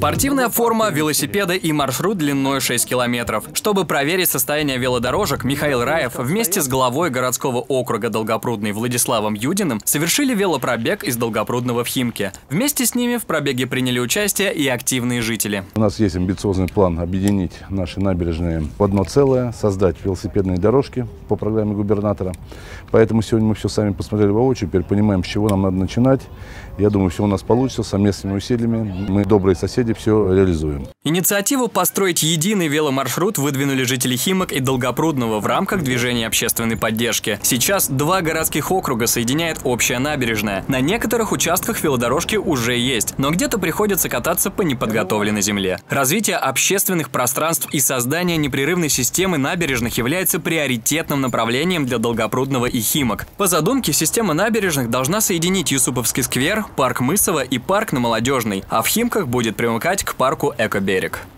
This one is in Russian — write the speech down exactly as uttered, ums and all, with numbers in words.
Спортивная форма, велосипеды и маршрут длиной шесть километров. Чтобы проверить состояние велодорожек, Михаил Раев вместе с главой городского округа Долгопрудный Владиславом Юдиным совершили велопробег из Долгопрудного в Химки. Вместе с ними в пробеге приняли участие и активные жители. У нас есть амбициозный план объединить наши набережные в одно целое, создать велосипедные дорожки по программе губернатора. Поэтому сегодня мы все сами посмотрели воочию, теперь понимаем, с чего нам надо начинать. Я думаю, все у нас получится совместными усилиями. Мы, добрые соседи, все реализуем. Инициативу построить единый веломаршрут выдвинули жители Химок и Долгопрудного в рамках движения общественной поддержки. Сейчас два городских округа соединяет общая набережная. На некоторых участках велодорожки уже есть, но где-то приходится кататься по неподготовленной земле. Развитие общественных пространств и создание непрерывной системы набережных является приоритетным направлением для Долгопрудного и Химок. По задумке, система набережных должна соединить Юсуповский сквер, парк Мысово и парк на Молодежной, а в Химках будет примыкать к парку Экоберег.